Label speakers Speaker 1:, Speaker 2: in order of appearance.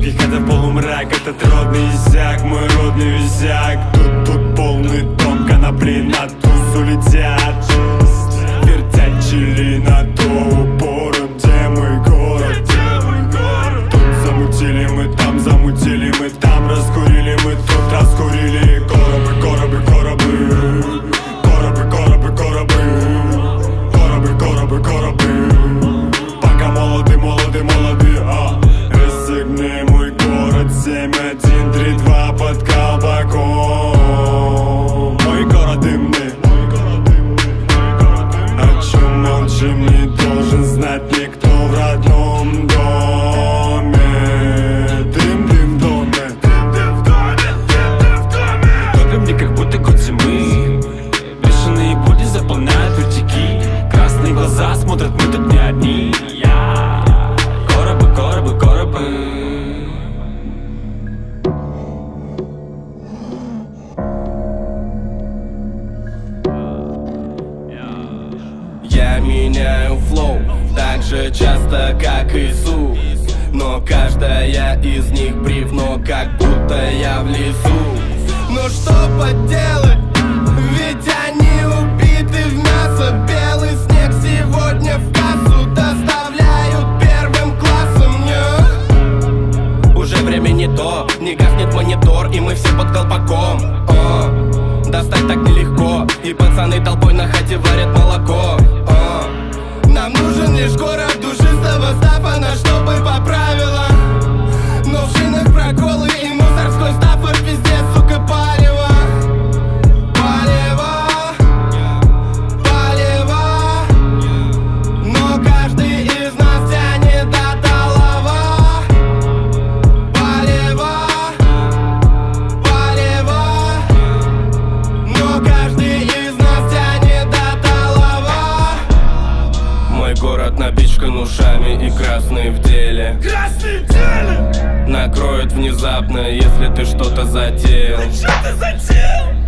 Speaker 1: Выпей, хотя в полумрак, этот родный иссяк, мой родный висяк. Тут полный дом, конопли на тусу летят, вертят чили на то упором. Где мой город? Тут замутили мы, там замутили мы, там раскурили мы, тут раскурили. Коробы, коробы, коробы, коробы, коробы, коробы, коробы, коробы, коробы. Пока молоды, молоды, молоды, Ресигни, мой город, 7-1-3-2 под колпаком. Мой город дымный, о чем молчим, не должен знать никто в родном доме. Дым, дым в доме, только мне как будто год зимы. Бешеные пули заполняют вертики, красные глаза смотрят, мы тут не одни. Коробы, коробы, коробы.
Speaker 2: Я меняю флоу так же часто, как Иисус, но каждая из них бревно, как будто я в лесу. Но что поделать, ведь они убиты в мясо. Белый снег сегодня в кассу доставляют первым классом. Уже время не то, не гаснет монитор, и мы все под колпаком. Достать так нелегко, и пацаны толпой на хате варят молоко. Нам нужен лишь город душистого стафана, чтобы по правилам. Но в шинах проколы и мусорской стаффорд, везде, сука, палево. Палево, палево. Но каждый из нас тянет до талого. Палево, палево. Но каждый из нас тянет до талого. Мой город напичкан ушами и красный в деле.
Speaker 1: Красный в деле!
Speaker 2: Накроет внезапно, если ты что-то затеял.
Speaker 1: Что ты затеял?